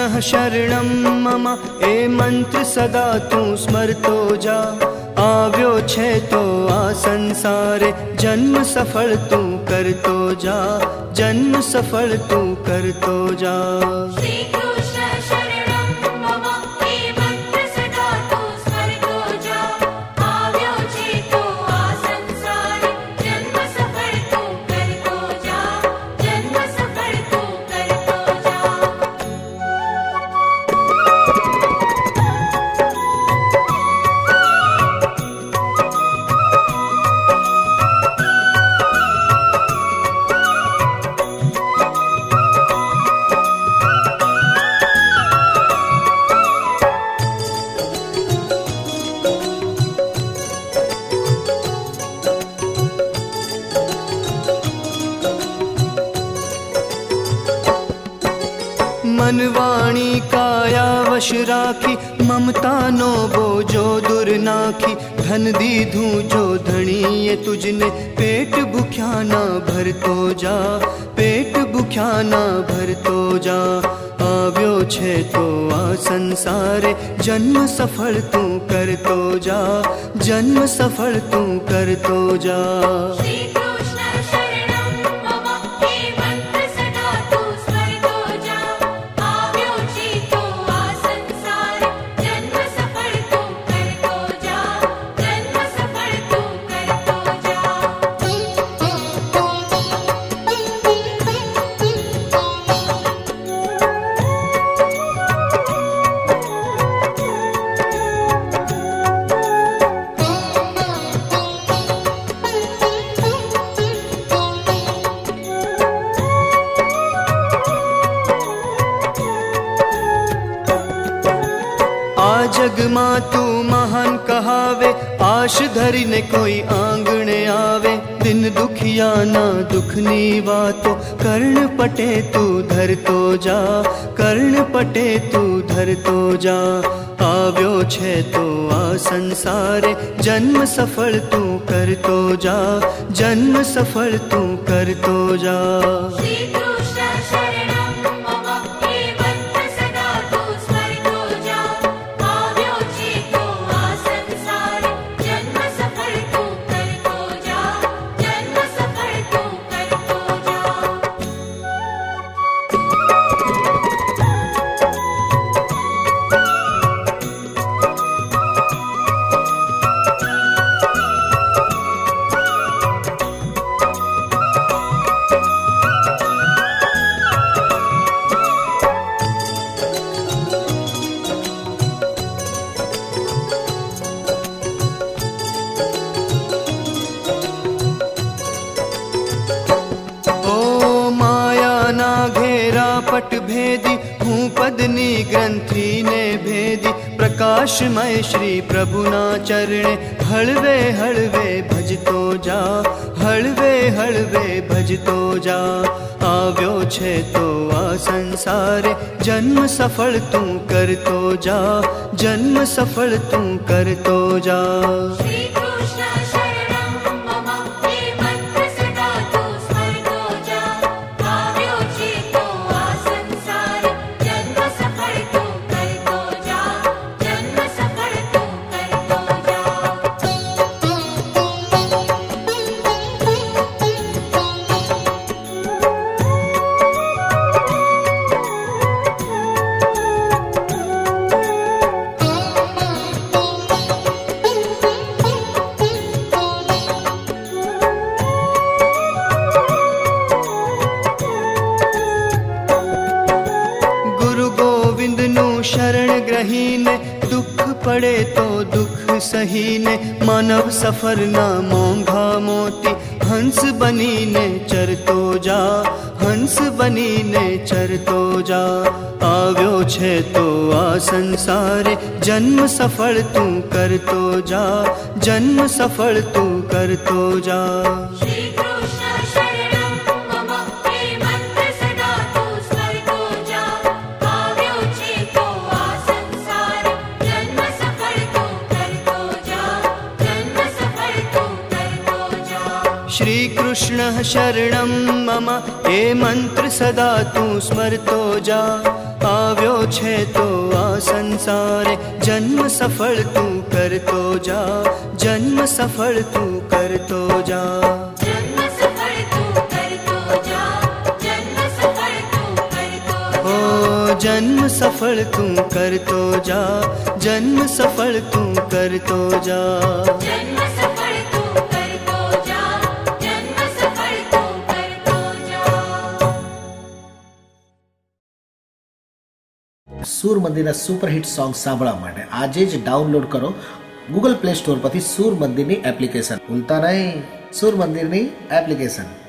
श्रीकृष्णः शरणं मम ए मंत्र सदा तू स्मरतो जा। આવ્યો છે તો આ સંસારે જન્મ સફળ તું કરતો જા, જન્મ સફળ તું કરતો જા। मनवाणी काया वश राखी ममता नो बोझो दूर नाखी। धन दीधू जो धणीए तुझने पेट भूख्या ना भरतो जा, पेट भूख्या ना भरतो जा। આવ્યો છે તો આ સંસારે જન્મ સફળ તું કરતો જા, જન્મ સફળ તું કરતો જા। जग मां तू महान कहावे, आश धरीने कोई आंगणे आवे। दिन दुखिया ना दुखनी वातो कर्ण पटे तू धरतो जा, कर्ण पटे तू धरतो जा। આવ્યો છે તો આ સંસારે જન્મ સફળ તું કરતો જા, જન્મ સફળ તું કરતો જા। पट भेदी हूँ पदनी ग्रंथी ने भेदी। प्रकाशमय श्री प्रभुना चरणे हळवे हळवे भजतो जा, हळवे हळवे भजतो जा। આવ્યો છે તો આ સંસારે જન્મ સફળ તું કરતો જા, જન્મ સફળ તું કરતો જા। शरण ग्रहीने दुख पड़े तो दुख सहीने। मानव सफर ना मोंघा मोती हंस बनीने चरतो जा, हंस बनीने चरतो जा। આવ્યો છે તો આ સંસારે જન્મ સફળ તું કરતો જા, જન્મ સફળ તું કરતો જા। श्री कृष्ण कृष्णः शरणं मम ए मंत्र सदा तू स्मरतो जा। આવ્યો છે તો આ સંસારે જન્મ સફળ તું કરતો જા, જન્મ સફળ તું કરતો જા। जन्म सफल तू करतो जा, जन्म सफल तू करतो जा। जन्म सफल तू करतो जा, जन्म सफल तू करतो जा। सूर मंदिर सुपरहिट सॉन्ग सांभळवा माटे आज ज डाउनलॉड करो गूगल प्ले स्टोर परथी सूर मंदिर नी एप्लिकेशन। भूलता नहीं सूर मंदिर नी एप्लिकेशन।